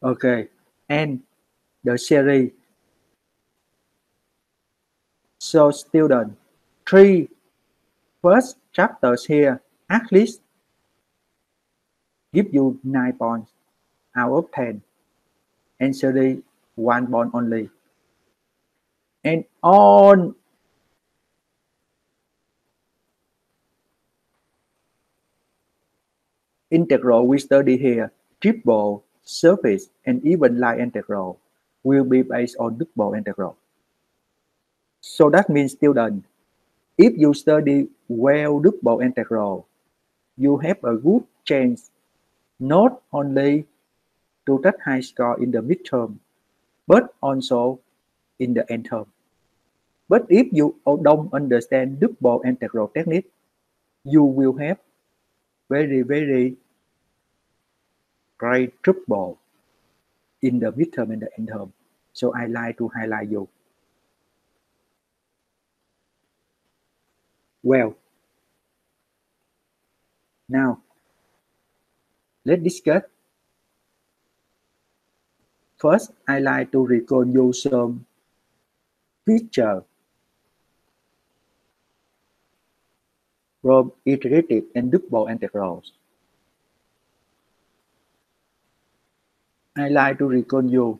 Okay, and the series. So student, three first chapters here at least give you 9 points out of 10, and series 1 point only. And on integral we study here, triple, surface, and even line integral will be based on double integral. So that means student, if you study well double integral, you have a good chance not only to touch high score in the midterm, but also in the end term. But if you don't understand double integral technique, you will have very great trouble in the midterm and the end term. So I like to highlight you. Well, now let's discuss. First, I like to recall you some feature from iterative and double integrals. I like to recall you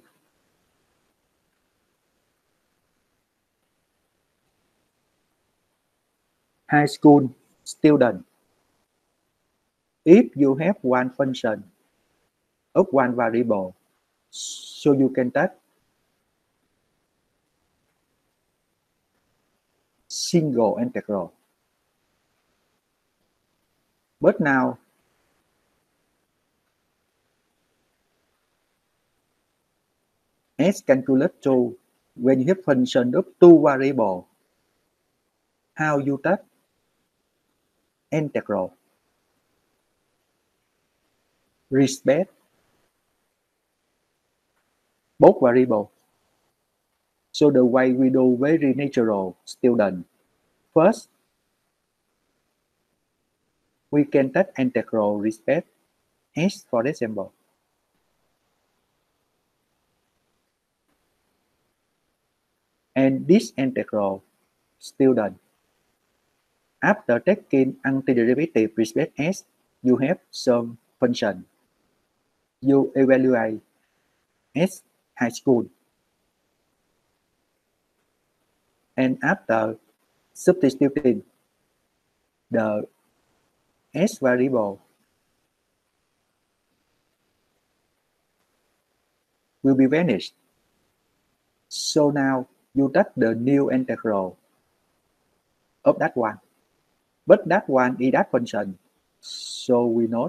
high school student. If you have one function of one variable, so you can take single integral. But now, as calculus show, when you have function of two variables, how you take integral respect both variables. So the way we do very natural student. First, we can take integral respect s for example. And this integral student, after taking antiderivative respect s, you have some function. You evaluate s high school. And after substituting the s variable will be vanished. So now you take the new integral of that one. But that one is that function. So we note.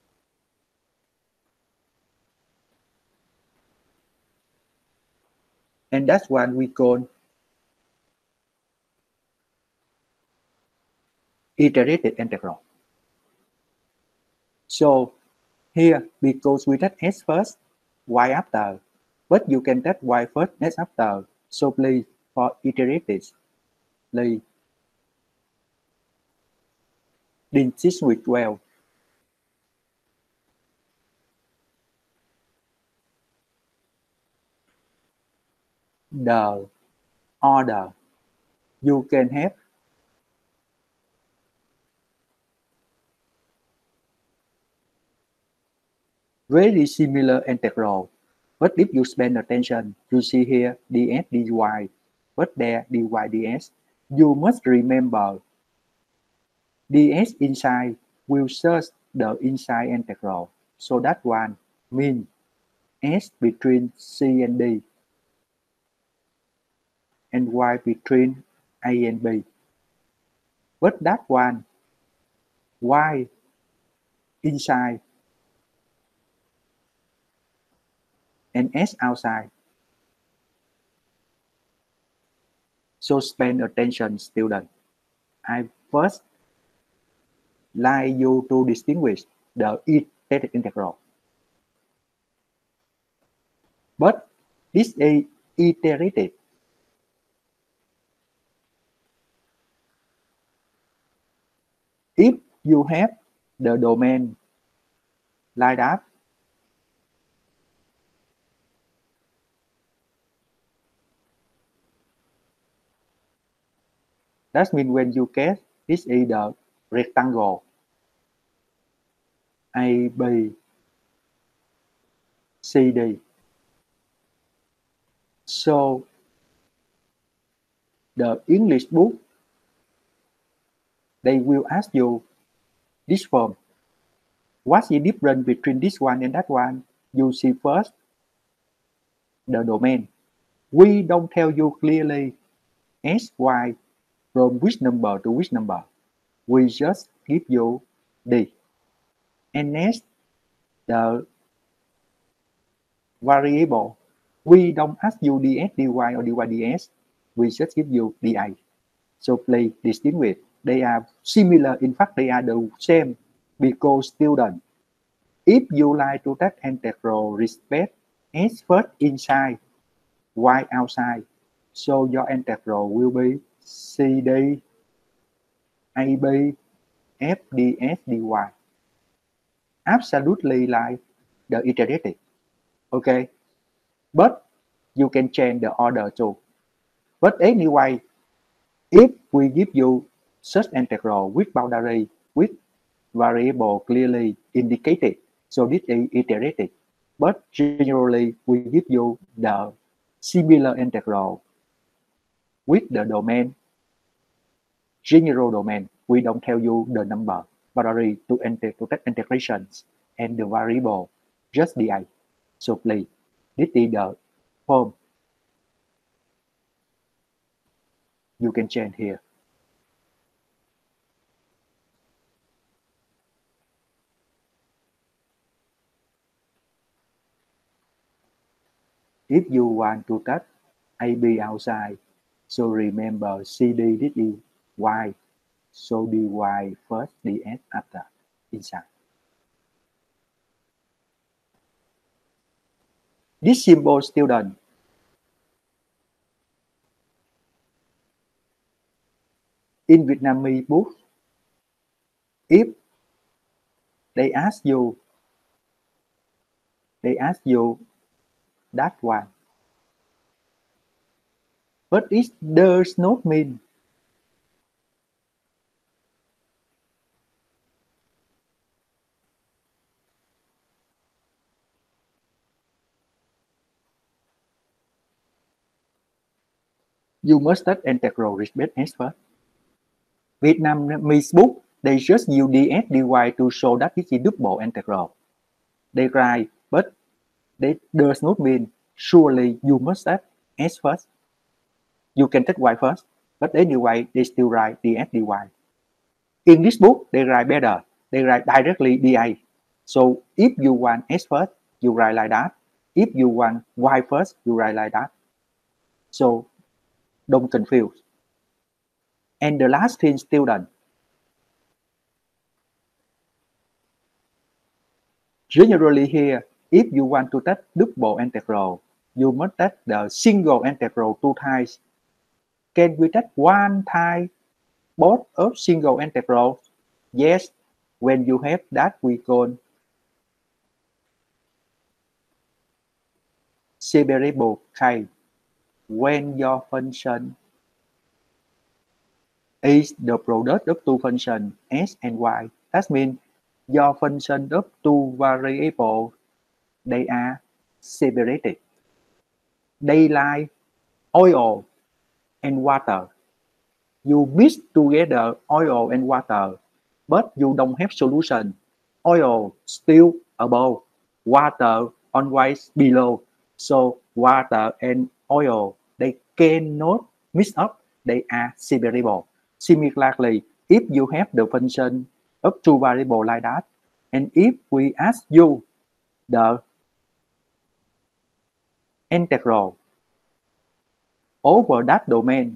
And that's one we call iterated integral. So here, because we take s first, y after, but you can take y first, s after. So please, for iterated, please distinguish well. The order you can have very similar integral. But if you spend attention, you see here ds dy, but there dy ds, you must remember ds inside will search the inside integral. So that one means s between c and d and y between a and b. But that one y inside and s outside. So spend attention, student. I first like you to distinguish the iterated integral. But this is iterated. If you have the domain like that, That means when you get it's either rectangle A, B, C, D. So the English book, they will ask you this form. What's the difference between this one and that one? You see first the domain. We don't tell you clearly SY from which number to which number. We just give you D. And next, the variable. We don't ask you ds, dy or dy ds. We just give you di. So please distinguish. They are similar. In fact, they are the same because student, if you like to take integral respect S first inside, Y outside, so your integral will be CD, AB, F ds, dy. Absolutely like the iterative. Okay, but you can change the order too. But anyway, if we give you such integral with boundary with variable clearly indicated, so this is iterative. But generally, we give you the similar integral with the domain, general domain. We don't tell you the number boundary to take integrations and the variable, just di. So please, this is the form. You can change here. If you want to cut AB outside, so remember CD this is Y, so dy first, ds after inside. This symbol student, in Vietnamese book, if they ask you that one, but it does not mean you must take integral respect S first. Vietnamese book, they just use ds dy to show that this is double integral. They write, but they does not mean surely you must take S first. You can take y first, but anyway, they still write ds dy. In this book, they write better. They write directly di. So if you want S first, you write like that. If you want y first, you write like that. So don't confuse. And the last thing, student. Generally here, if you want to take double integral, you must take the single integral two times. Can we take one time both of single integrals? Yes, when you have that we call separable case. When your function is the product of two functions s and y, that means your function of two variables, they are separated. They like oil and water. You mix together oil and water, but you don't have solution. Oil still above, water always below. So water and oil, they cannot mix up. They are separable. Similarly, if you have the function of two variables like that, and if we ask you the integral over that domain,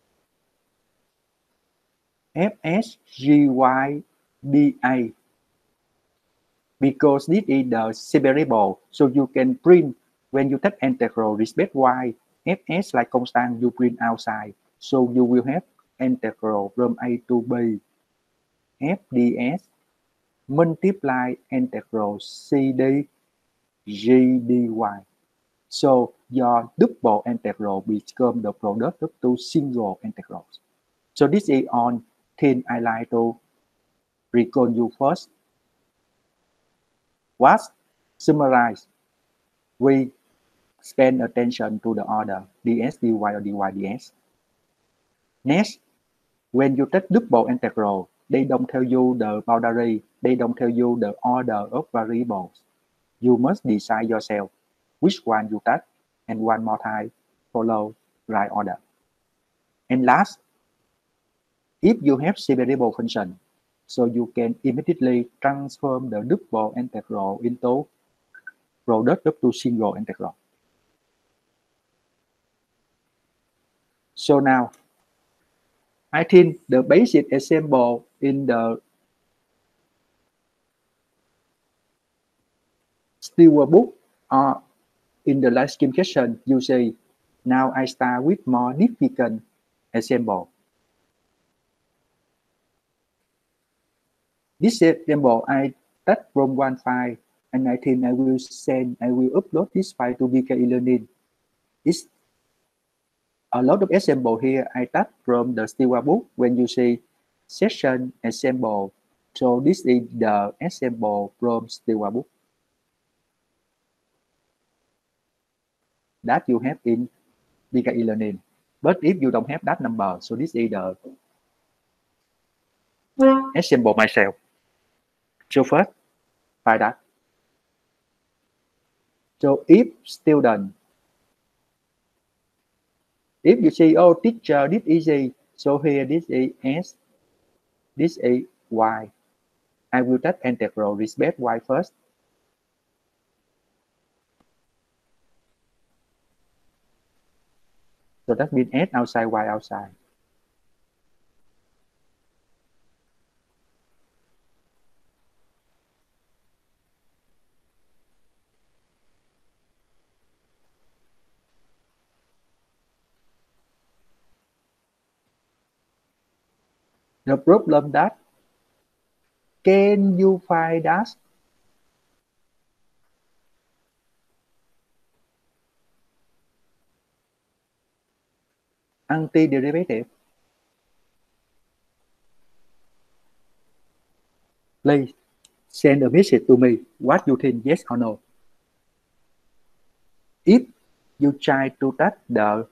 fs gy dA, because this is the separable, so you can print when you take integral respect y, fs like constant, you print outside, so you will have integral from a to b f ds multiply integral cd g dy. So your double integral become the product of two single integrals. So this is on thing I like to recall you first. What summarize? We spend attention to the order ds, dy or dy, ds. Next, when you take double integral, they don't tell you the boundary, they don't tell you the order of variables. You must decide yourself which one you take, and one more time, follow right order. And last, if you have separable function, so you can immediately transform the double integral into product of two single integral. So now, I think the basic example in the Stewart book or in the live stream question, you say, now I start with more difficult example. This example I take from one file, and I think I will upload this file to BK eLearning. It's a lot of example here I take from the Stewart book when you say session example. So this is the example from Stewart book that you have in BK eLearning. But if you don't have that number, so this is the example myself. So first, find that. So if student, if you say, oh teacher, this is easy. So here this is S, this is Y. I will take integral respect Y first. So that means S outside, Y outside. The problem that, can you find that? Antiderivative. Please send a message to me. What you think, yes or no? If you try to take the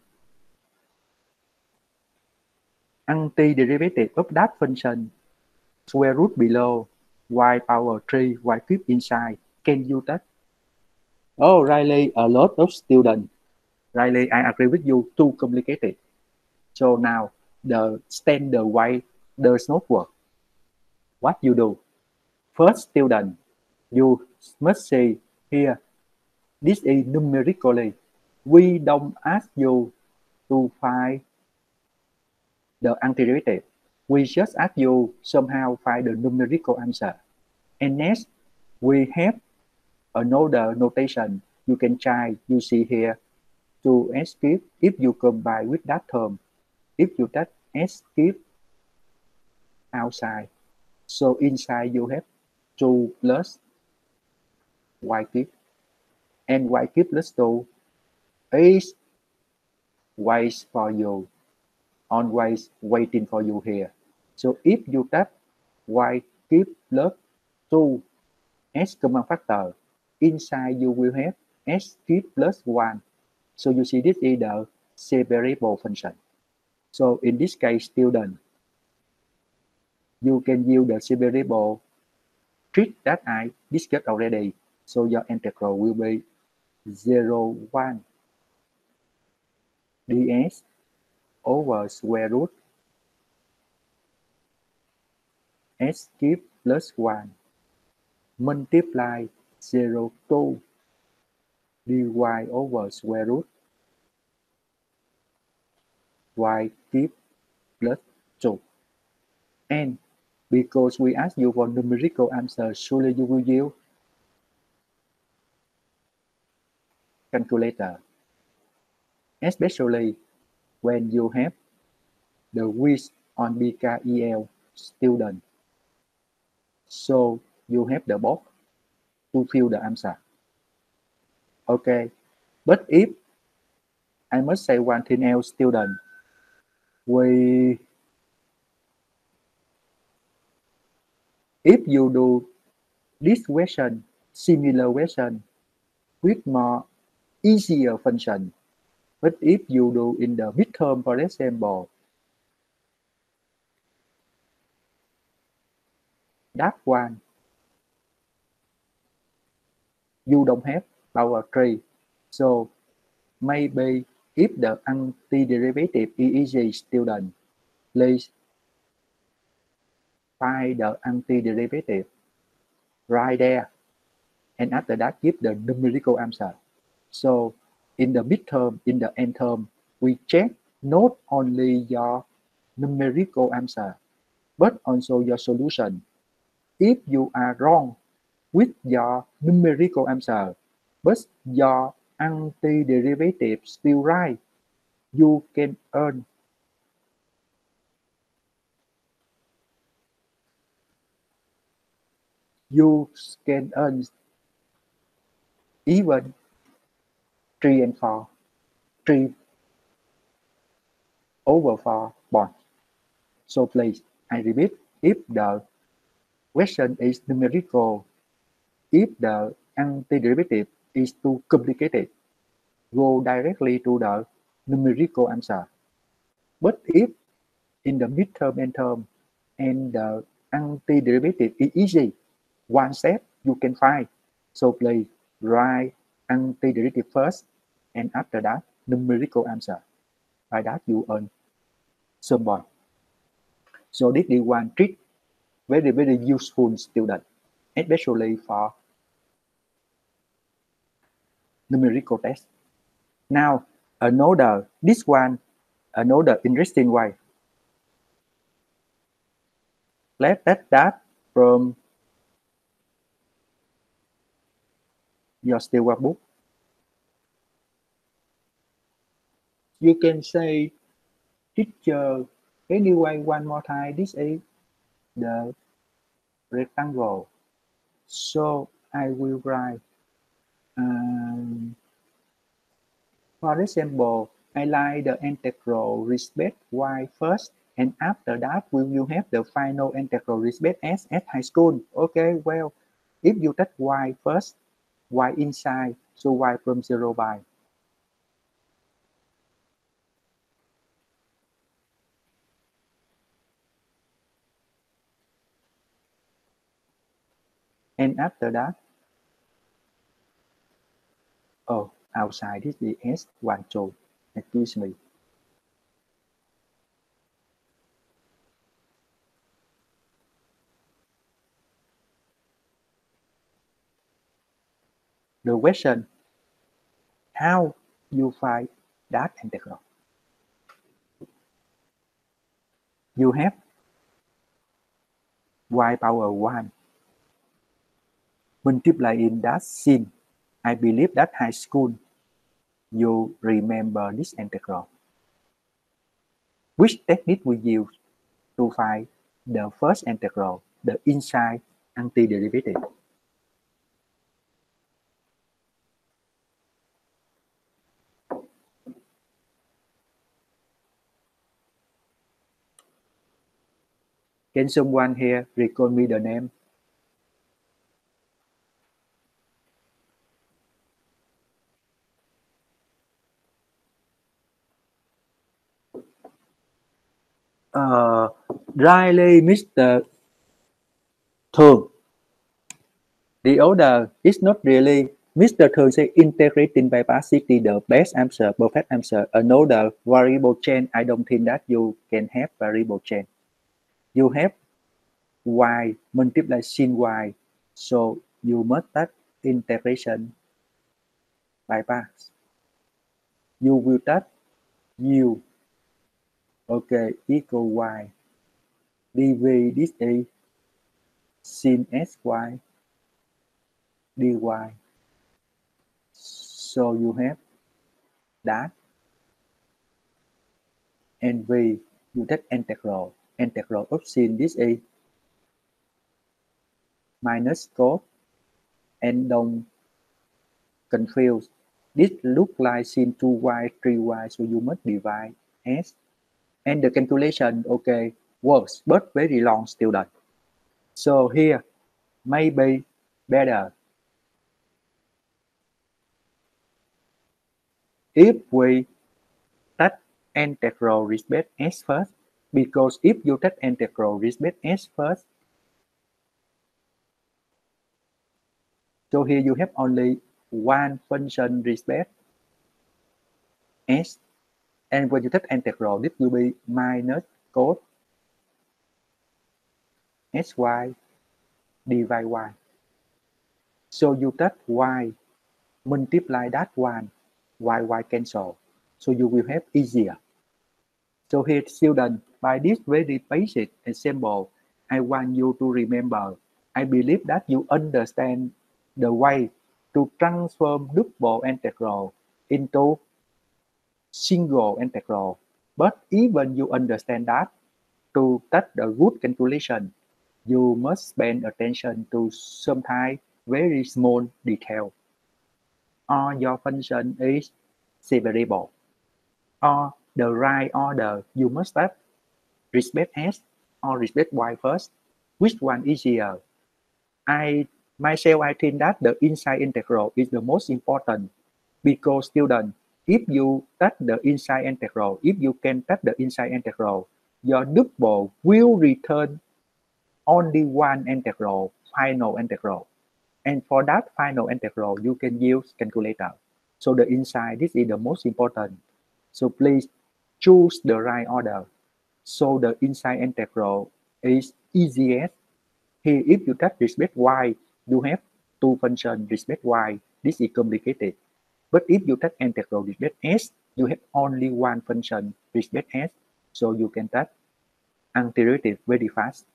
antiderivative of that function, square root below, y power 3, y cube inside, can you take? Oh, Riley, a lot of students. Riley, I agree with you, too complicated. So now, the standard way does not work. What you do? First, student, you must say here, this is numerically. We don't ask you to find the antiderivative. We just ask you somehow find the numerical answer. And next, we have another notation. You can try, you see here, to S cube if you combine with that term. If you take S cube outside, so inside you have 2 plus y cube, and y cube plus 2 is waits for you, always waiting for you here. So if you take y cube plus 2 s common factor, inside you will have s cube plus 1. So you see this is the separable function. So in this case, student, you can use the separable trick that I discussed already. So your integral will be 0, 1 ds over square root s cube plus 1 multiply 0, 2 dy over square root y cube plus 2. And because we ask you for numerical answer, surely you will use calculator, especially when you have the quiz on BKEL student. So you have the box to fill the answer. Okay, but if I must say one thing else, student, we If you do this question, similar question with more easier function, but if you do in the midterm, for example, that one, you don't have power 3. So maybe if the antiderivative is easy, student, please find the antiderivative right there, and after that give the numerical answer. So in the midterm, in the end term, we check not only your numerical answer, but also your solution. If you are wrong with your numerical answer, but your antiderivative still right, you can earn even 3 and 4, 3 over 4 points. So please, I repeat, if the question is numerical, if the antiderivative is too complicated, go directly to the numerical answer. But if in the midterm and term and the antiderivative is easy, one step you can find. So please write antiderivative first, and after that numerical answer. By that you earn some point. So this is one trick very useful student, especially for numerical test. Now another interesting way. Let's test that from your still workbook. You can say, teacher, anyway, one more time, this is the rectangle. So I will write, for example, I like the integral respect y first, and after that we will have the final integral respect s at high school. Okay, well, if you take y first, y inside, so y from 0 by. And after that, oh, outside this is s1 2, excuse me. The question, how you find that integral? You have y power 1 multiply in that sin. I believe that high school you remember this integral. Which technique we use to find the first integral, the inside antiderivative? Can someone here recall me the name? Riley, Mr. Thường. The order is not really. Mr. Thường say integrating by passivity the best answer, perfect answer. Another variable chain. I don't think that you can have variable chain. You have y multiply sin y, so you must take integration by parts. You will take u, okay, equal y dv this is sin sy dy. So you have that, and v you take integral of sin this is minus cos, and don't confuse. This look like sin 2y 3y, so you must divide s, and the calculation okay works but very long, student. So here, maybe better if we take integral respect s first, because if you take integral respect s first, so here you have only one function respect s, and when you take integral, this will be minus cos sy divided y. So you take y, multiply that one, y cancel. So you will have easier. So here, students, by this very basic example, I want you to remember, I believe that you understand the way to transform double integral into single integral. But even you understand that, to take the good calculation, you must spend attention to sometimes very small detail. Or your function is separable, or the right order you must take respect s or respect y first. Which one is easier? I think that the inside integral is the most important, because student, if you take the inside integral, if you can take the inside integral, your double will return only one integral, final integral. And for that final integral, you can use calculator. So the inside, this is the most important. So please choose the right order. So the inside integral is easiest. Here, if you take respect y, you have two functions respect y. This is complicated. But if you take integral respect s, you have only one function respect s. So you can take antiderivative very fast.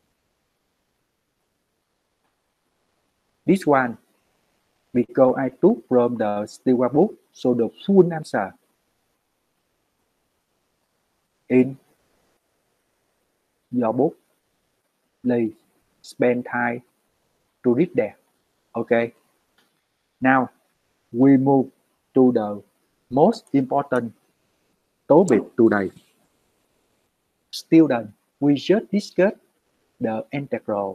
This one, because I took from the Stewart book, so the full answer in your book. Please spend time to read that. Okay. Now we move to the most important topic today. Student, we just discussed the integral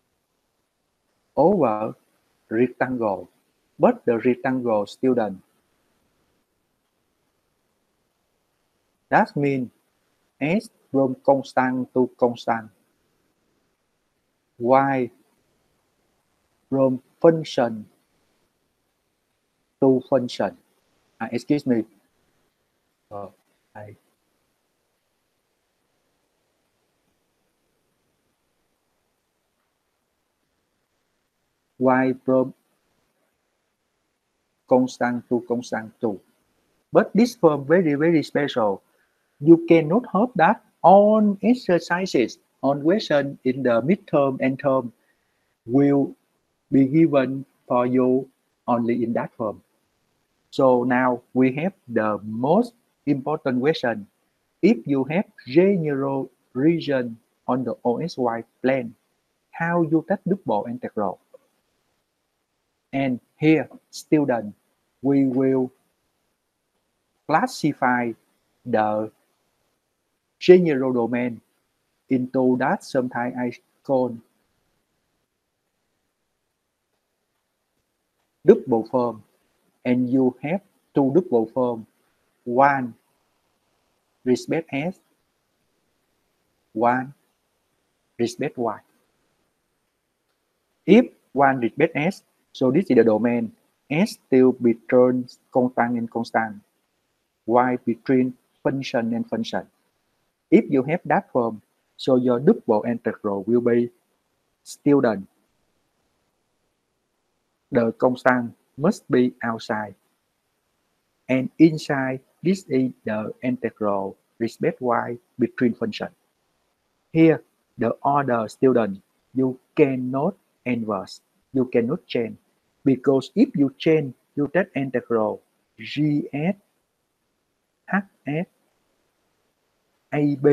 over rectangle, but the rectangle, student, that means s from constant to constant, y from function to function. Excuse me. Y from constant to constant too. But this form very special. You cannot hope that all exercises, on question in the midterm and term will be given for you only in that form. So now we have the most important question. If you have general region on the OSY plane, how you take double integral? And here, student, we will classify the general domain into that sometimes I call double form, and you have two double form, one respect s, one respect y. If one respect s, so this is the domain, s still between constant and constant, y between function and function. If you have that form, so your double integral will be, student, the constant must be outside, and inside this is the integral respect y between function. Here, the order, student, you cannot inverse, you cannot change, because if you change, you take integral gs hs ab.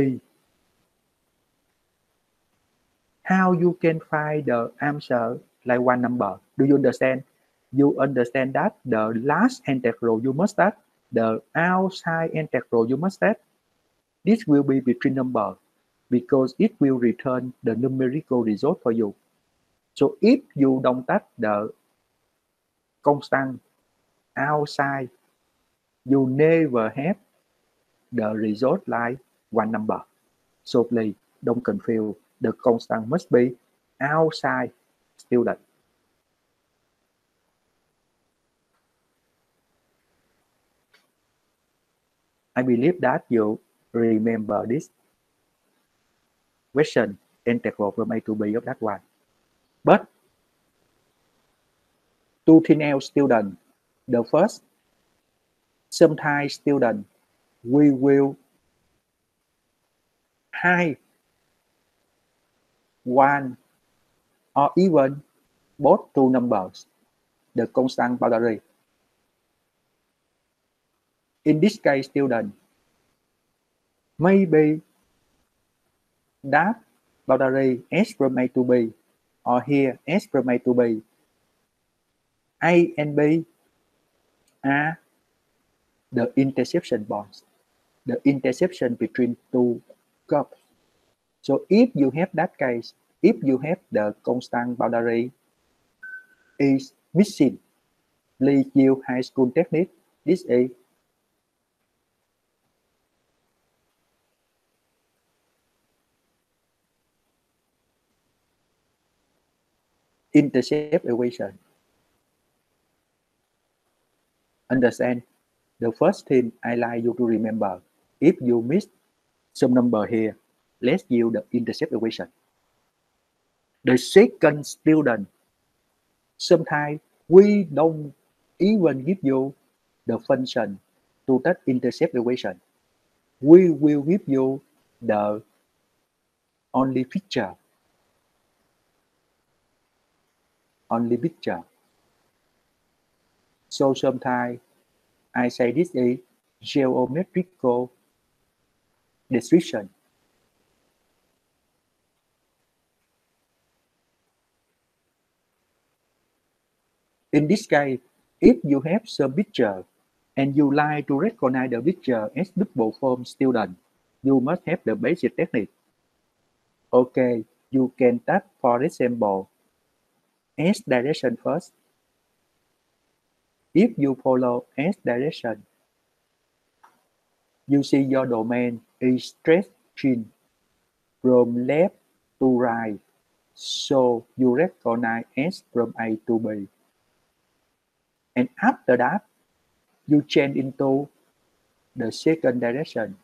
How you can find the answer like one number? Do you understand? You understand that the last integral you must take, the outside integral you must take, this will be between number. because it will return the numerical result for you. So if you don't touch the constant outside, you never have the result like one number. So please don't confuse. The constant must be outside student. I believe that you remember this question integral from A to B of that one. But to teenage student, the first, sometimes student, we will hide one or even both two numbers, the constant boundary. In this case, student, maybe that boundary S from A to B, or here S from A to B, A and B are the intersection bonds, the intersection between two curves. So if you have that case, if you have the constant boundary is missing, please use high school technique. This is intercept equation. Understand? The first thing I like you to remember, if you miss some number here, let's use the intercept equation. The second student, sometimes we don't even give you the function to that intercept equation. We will give you the only picture. Only picture. So sometimes I say this is geometrical description. In this case, if you have some picture and you like to recognize the picture as double form student, you must have the basic technique. Okay, you can tap, for example, S direction first. If you follow S direction, you see your domain is stretching from left to right. So you recognize S from A to B. And after that, you change into the second direction.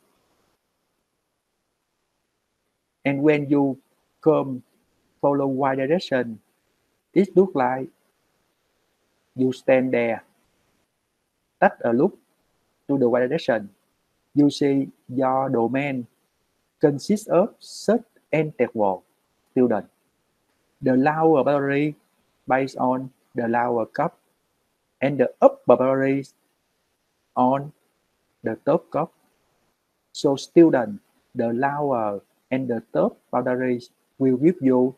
And when you come follow Y direction, it looks like you stand there, take a look to the Y direction. You see your domain consists of such interval student. The lower boundary based on the lower cup and the upper boundaries on the top cup. So student, the lower and the top boundaries will give you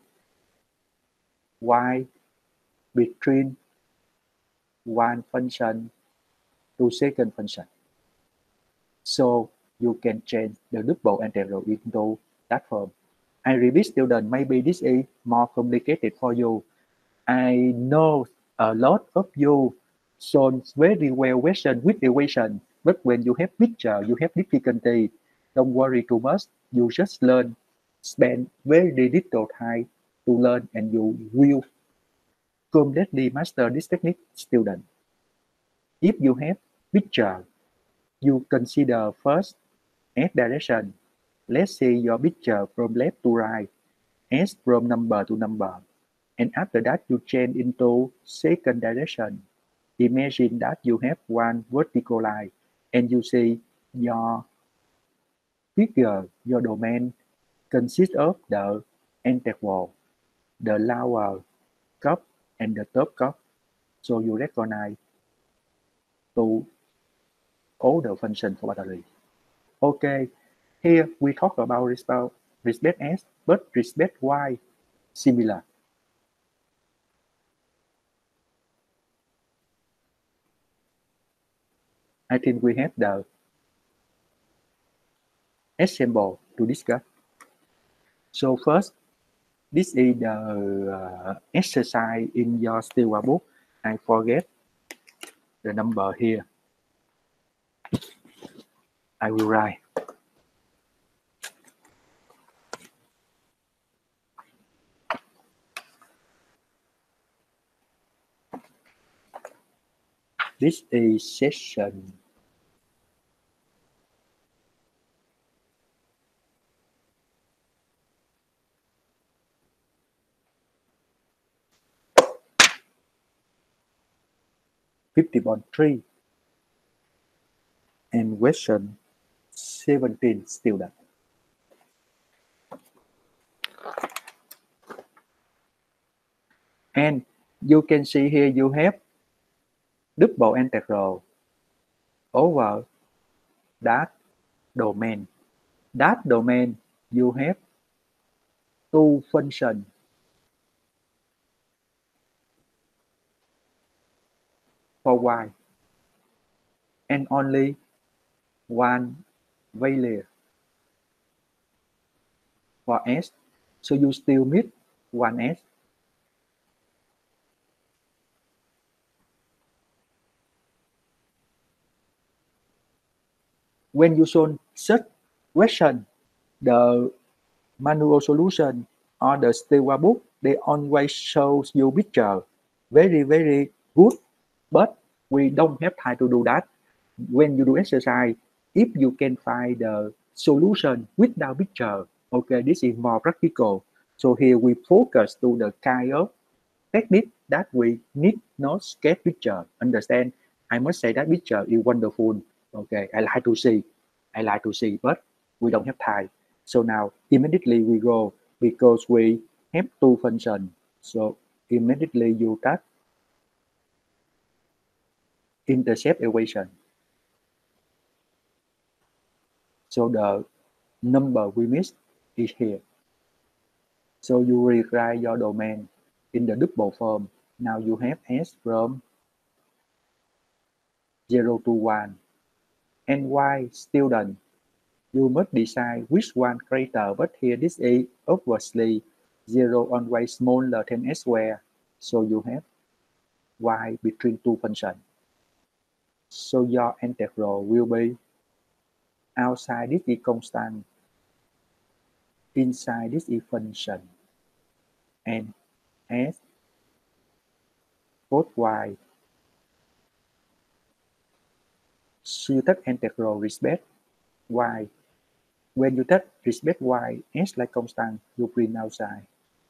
Y between one function to second function. So you can change the double integral into that form. I repeat, student, maybe this is more complicated for you. I know a lot of you solve very well question with equation, but when you have picture, you have difficulty. Don't worry too much. You just learn, spend very little time to learn, and you will completely master this technique, student. If you have picture, you consider first S direction. Let's see your picture from left to right, S from number to number. And after that, you change into second direction. Imagine that you have one vertical line and you see your figure, your domain consists of the interval, the lower cup and the top cup. So you recognize to all the functions for battery. Okay, here we talk about respect S, but respect Y similar. I think we have the example to discuss. So first, this is the exercise in your Stewart book. I forget the number here. I will write. This is session 50.3 and question 17 student. And you can see here you have double integral over that domain. That domain you have two functions for y and only one value for s. So you still meet 1s. When you solve such question, the manual solution or the Stewart book, they always shows you picture. Very, very good. But we don't have time to do that. When you do exercise, if you can find the solution without picture, okay, this is more practical. So here we focus to the kind of technique that we need not sketch picture. Understand? I must say that picture is wonderful. Okay, I like to see, but we don't have time. So now immediately we go because we have two functions. So immediately you touch intercept equation. So the number we missed is here. So you rewrite your domain in the double form. Now you have S from 0 to 1 and Y student. You must decide which one greater, but here this is obviously 0 always smaller than S square. So you have Y between two functions. So your integral will be outside this is constant, inside this is function, and S cos Y. So you take integral respect Y. When you take respect Y, S like constant, you bring outside.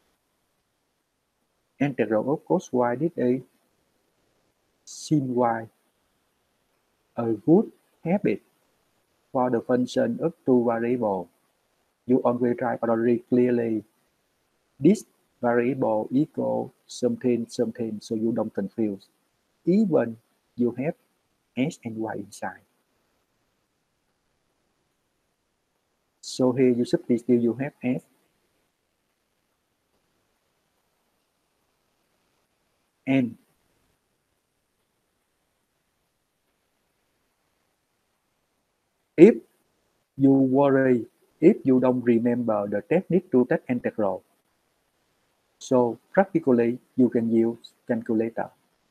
Integral of cos Y this is sin Y. A good habit for the function of two variables. You always write very clearly. This variable equal something, so you don't confuse. Even you have S and Y inside. So here you substitute, you have S and if you worry, if you don't remember the technique to take integral, so practically you can use calculator.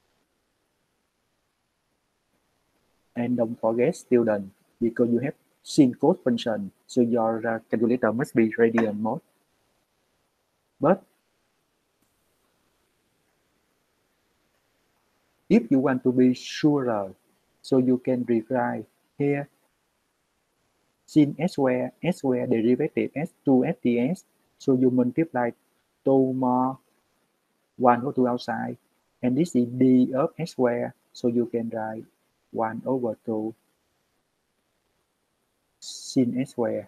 And don't forget student, because you have sin cos function, so your calculator must be radian mode. But if you want to be surer, so you can rewrite here sin s square derivative s2 sts, so you multiply 2 more 1 or 2 outside, and this is d of s square, so you can write 1 over 2 sin s square.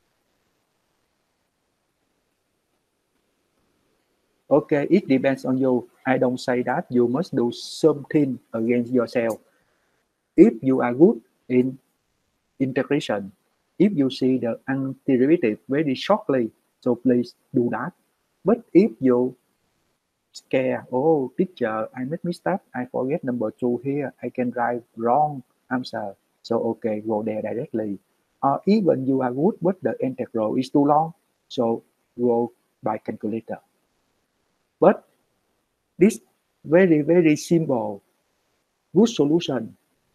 Okay, it depends on you. I don't say that you must do something against yourself. If you are good in integration, if you see the antiderivative very shortly, so please do that. But if you scare, oh teacher, I made mistake, I forget number 2 here, I can write wrong answer. So okay, go there directly. Or even you are good but the integral is too long, so wrote by calculator. But this very simple, good solution.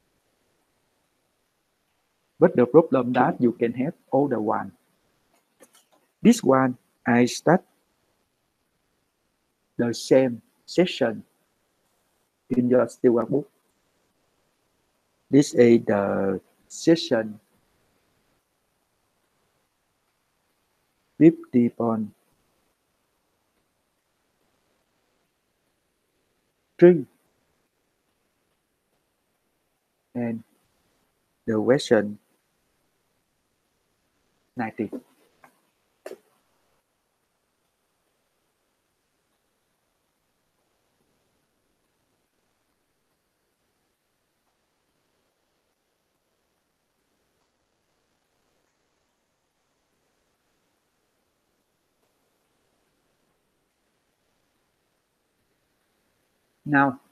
But the problem that you can have older one. This one, I start the same session in your Stewart book. This is the session 50.3 and the question 90. Now,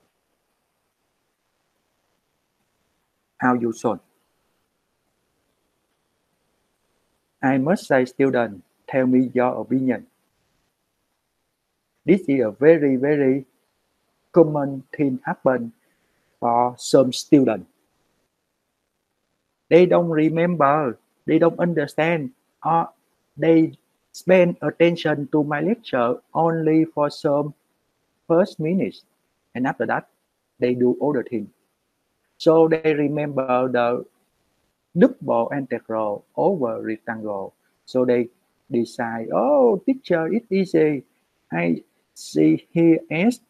how you solve? I must say, student, tell me your opinion. This is a very common thing happen for some students. They don't remember, they don't understand, or they spend attention to my lecture only for some first minutes, and after that, they do other things. So they remember the double integral over rectangle. So they decide, oh, teacher, it's easy. I see here S.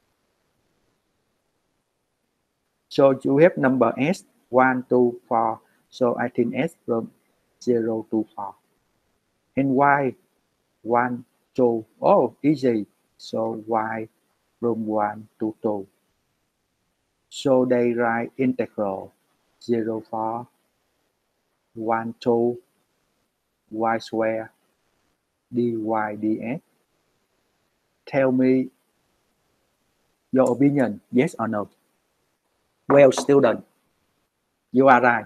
So you have number S, 1, 2, 4. So I think S from 0 to 4. And Y, 1, 2. Oh, easy. So Y from 1 to 2. So they write integral 0, 4, 1, 2, y square, dy dx. Tell me your opinion, yes or no? Well, student, you are right.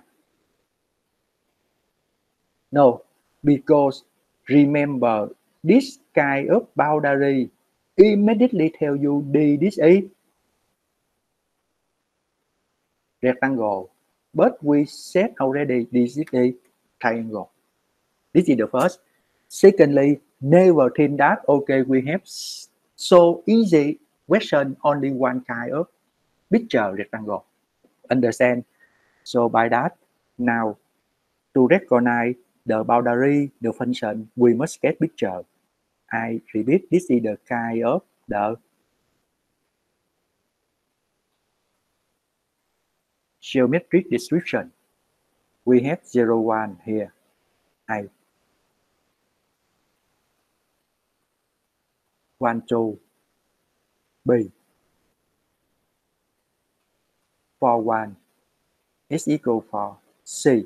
No, because remember, this kind of boundary immediately tell you this is rectangle. But we said already this is a triangle. This is the first. Secondly, never think that, okay, we have so easy question only one kind of picture rectangle. Understand? So by that, now to recognize the boundary, the function, we must get picture. I repeat, this is the kind of the geometric description. We have 0, 1 here. I 1, 2, B. 4, 1 is equal for C.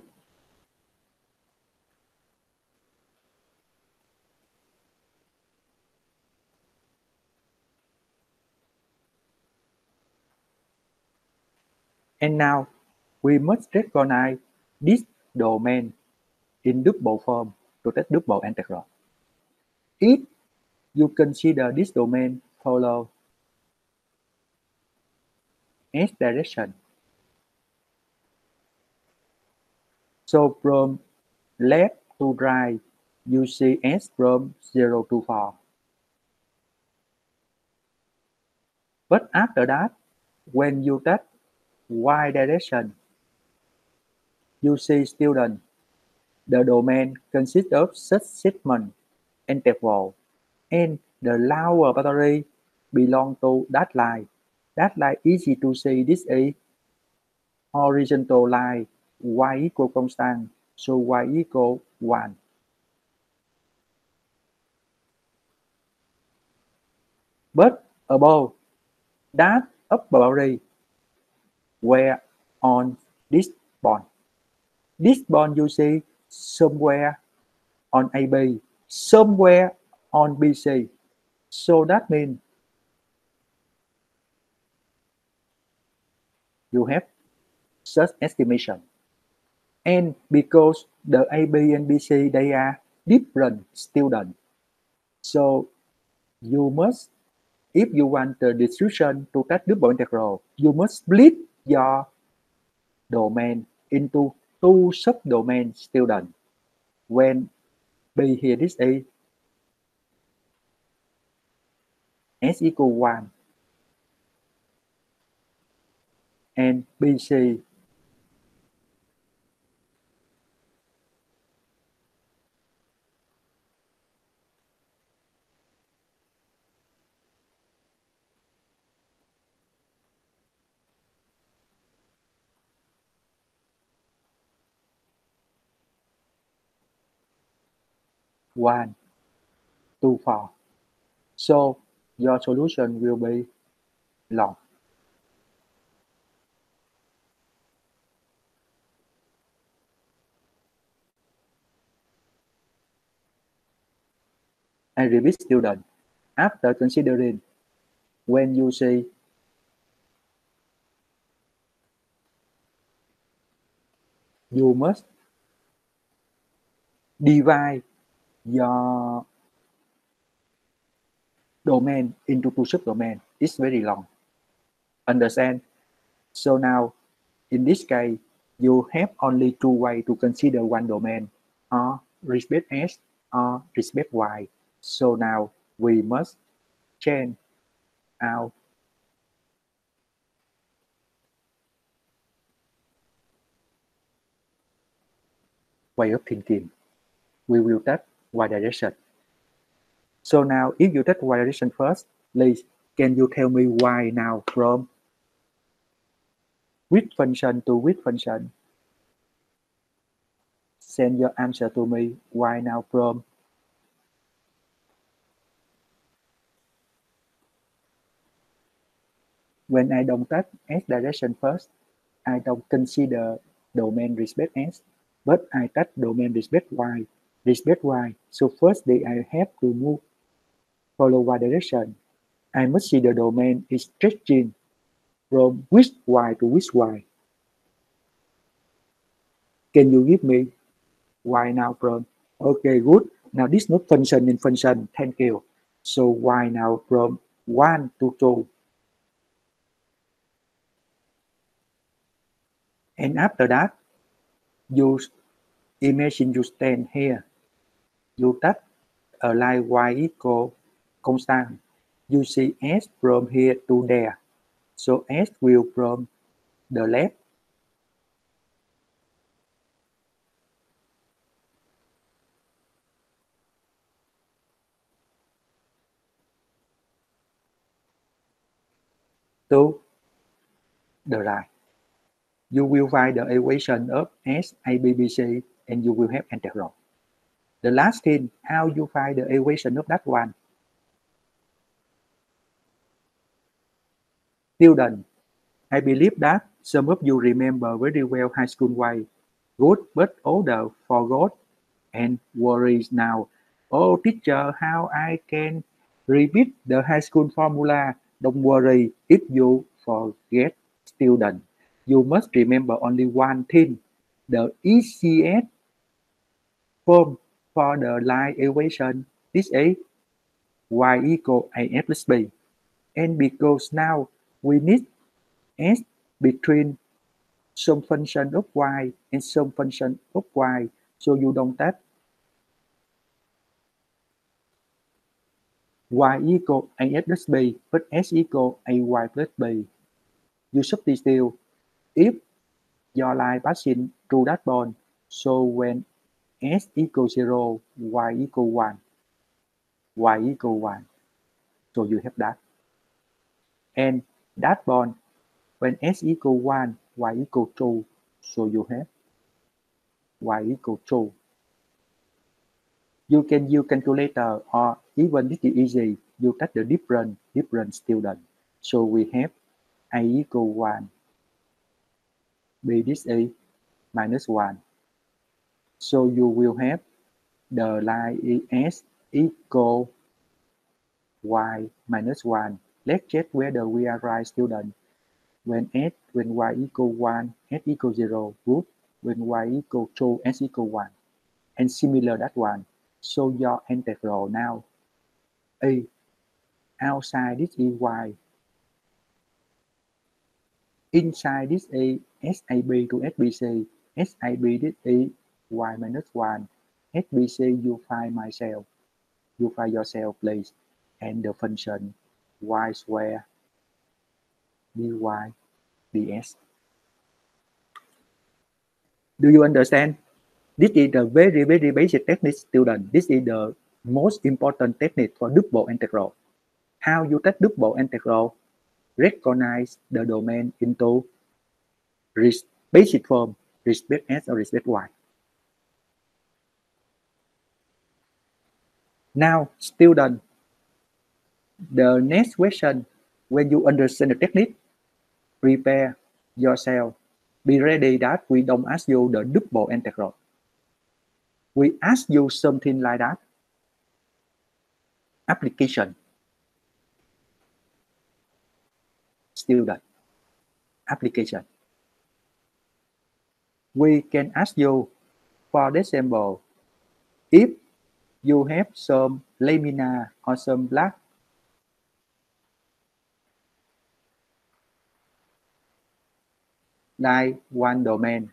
And now we must recognize this domain in double form to take double integral. If you consider this domain follow S direction, so from left to right, you see S from 0 to 4. But after that, when you take Y direction, you see, student, the domain consists of such segment interval, and the lower boundary belong to that line. That line easy to see. This is horizontal line, y equal constant, so y equal 1. But above that upper boundary were on this bond. This bond you see somewhere on AB, somewhere on BC. So that means you have such estimation. And because the AB and BC, they are different students, So you must, if you want the distribution to that double integral, you must split your domain into two subdomain student. When B here this A S equal 1 and BC1 2 4. So your solution will be long. I repeat, student, after considering, when you say you must divide your domain into two subdomain, it's very long. Understand? So now, in this case, you have only two ways to consider one domain, or respect S or respect Y. So now we must change our way of thinking. We will take Y direction. So now, if you take Y direction first, please, can you tell me why now from which function to which function? Send your answer to me. Why now from? When I don't take S direction first, I don't consider domain respect S, but I touch domain respect Y. Respect Y. So firstly, I have to move follow Y direction. I must see the domain is stretching from which Y to which Y. Can you give me Y now from? Okay, good. Now this not function in function. Thank you. So Y now from 1 to 2. And after that, you imagine you stand here. You touch a line Y equal constant. You see S from here to there. So S will from the left to the right. You will find the equation of S, A, B, B, C, and you will have integral. The last thing, how you find the equation of that one? Student, I believe that some of you remember very well high school way. Good, but older forgot and worries now. Oh, teacher, how I can repeat the high school formula? Don't worry if you forget, student. You must remember only one thing. The ECS form for the line equation is a y equal AF plus B. And because now we need S between some function of y and some function of y, so you don't have y equal AS plus B, but S equal AY plus B. You substitute if your line passing through that bond, so when S equals 0, Y equal 1, Y equal 1. So you have that. And that bond, when S equal 1, Y equal 2, so you have Y equal 2. You can use calculator or even this is easy. You take the different student. So we have A equal 1, B this is minus 1. So you will have the line S equal Y minus 1. Let's check whether we are right, student. When Y equal 1, S equal 0, good. When Y equal 2, S equal 1. And similar that one. So your integral now A. Outside this is Y. Inside this A, SAB to SBC. SAB this is Y minus 1. SBC you find myself. You find yourself, please. And the function Y square dy ds. Do you understand? This is the very basic technique, student. This is the most important technique for double integral. How you take double integral? Recognize the domain into basic form, respect S or respect Y. Now, student, the next question, when you understand the technique, prepare yourself. Be ready that we don't ask you the double integral. We ask you something like that. Application. Student. Application. We can ask you, for example, if you have some lamina or some black like one domain,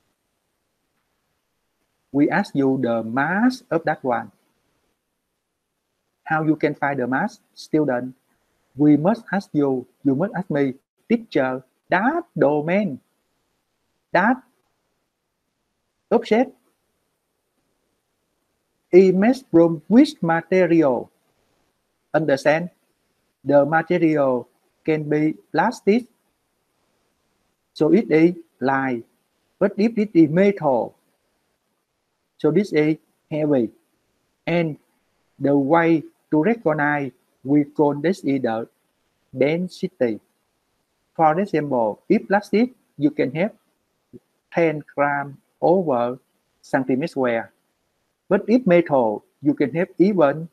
we ask you the mass of that one. How you can find the mass? Student, we must ask you must ask me, teacher, that domain, that object is made from which material? Understand? The material can be plastic, so it is light. But if it is metal, so this is heavy. And the way to recognize, we call this is the density. For example, if plastic, you can have 10 gram over centimeter square. But if metal, you can have even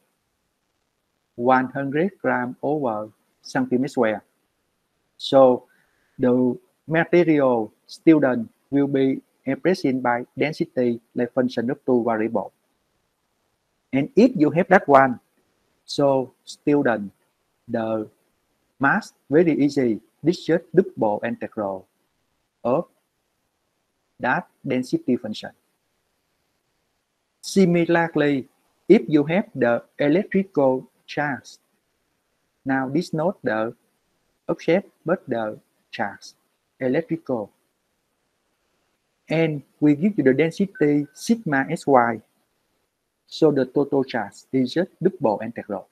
100 gram over centimeter square. So the material, student, will be expressed by density like function of two variables. And if you have that one, so student, the mass very easy. This is just double integral of that density function. Similarly, if you have the electrical charge, now this not the object but the charge, electrical, and we give you the density sigma sy, so the total charge is just double integral.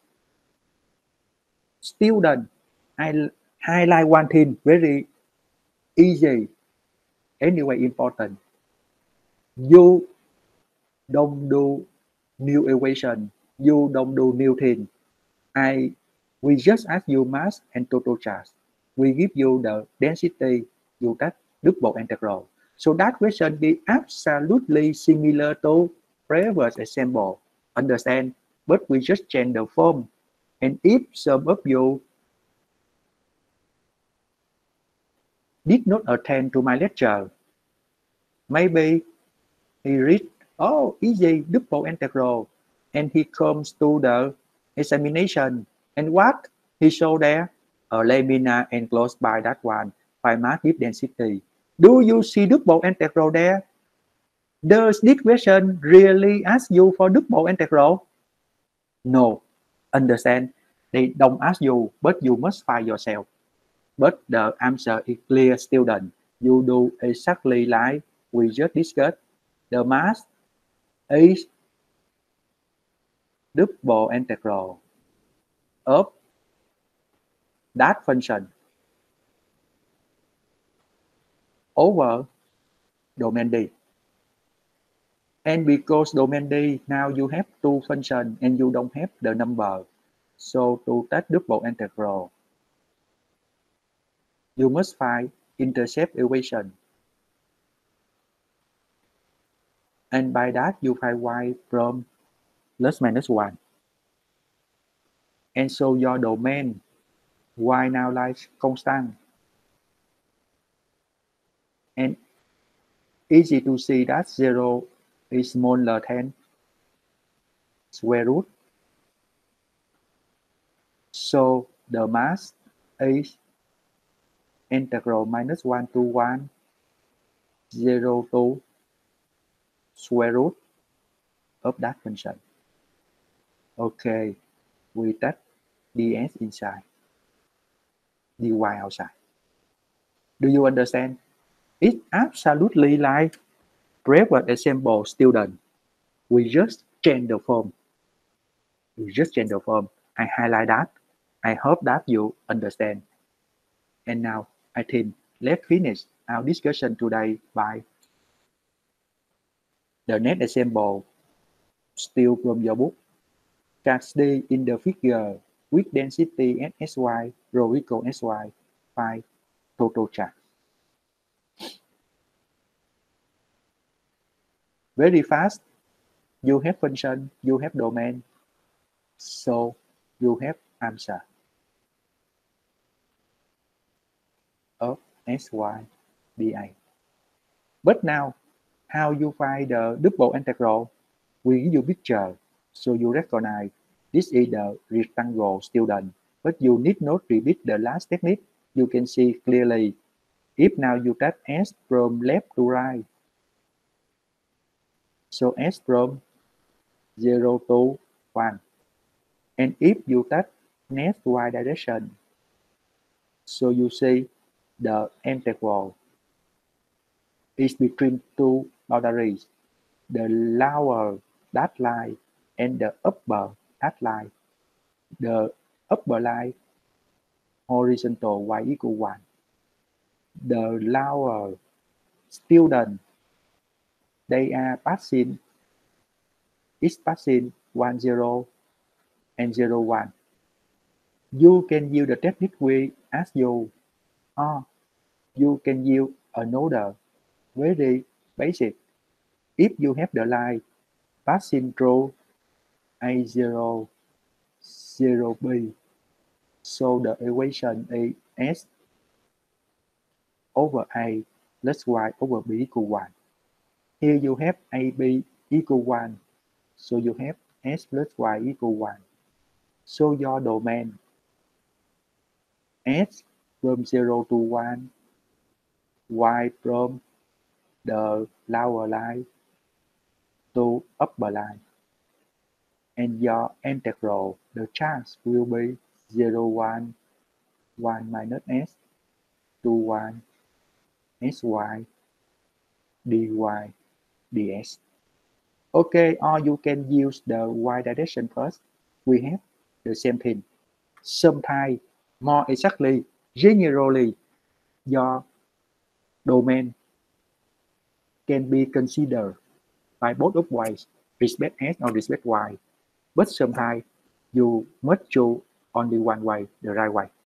Student, I highlight one thing very easy, anyway important. You don't do new equation, you don't do new thing. We just ask you mass and total charge. We give you the density, you take double integral. So that question is absolutely similar to previous example. Understand? But we just change the form. And if some of you did not attend to my lecture, maybe he read, oh, easy, double integral, and he comes to the examination, and what he showed there? A lamina enclosed by that one, by mass with density. Do you see double integral there? Does this question really ask you for double integral? No. Understand? They don't ask you, but you must find yourself. But the answer is clear, student. You do exactly like we just discussed. The mass is double integral of that function over domain D. And because domain D, now you have two functions and you don't have the number. So to take double integral, you must find intercept equation. And by that, you find y from plus minus 1. And so your domain, y now lies constant. And easy to see that 0 is smaller than square root So the mass is integral minus 1 to 1, 0 to square root of that function. Okay, we take ds inside, dy outside. Do you understand? It's absolutely like private example student. We just change the form. I highlight that. I hope that you understand. And now, I think let's finish our discussion today by the next example, still from your book. Cascade in the figure with density SSY, rho equal SY, phi total charge. Very fast. You have function, you have domain, so you have answer of SY dA. But now, how you find the double integral? We give you picture, so you recognize this is the rectangle student, but you need not repeat the last technique. You can see clearly. If now you take S from left to right, so S from 0 to 1. And if you take next y direction, so you see the integral is between two boundaries, the lower that line and the upper that line. The upper line horizontal y equal 1. The lower student, they are passing, is passing 1, 0 and 0, 1. You can use the technique we asked you, or you can use another very basic. If you have the line passing through A0, 0B, so the equation is S over A plus Y over B equal 1. Here you have AB equal 1, so you have S plus Y equal 1. So your domain S from 0 to 1, Y from the lower line to upper line. And your integral, the charge will be 0, 1, 1 minus S, 2, 1, SY, dy, ds. Okay, or you can use the y direction first. We have the same thing. Sometimes, more exactly, generally, your domain can be considered by both of ways, respect S or respect Y. But sometimes, you must choose only one way, the right way.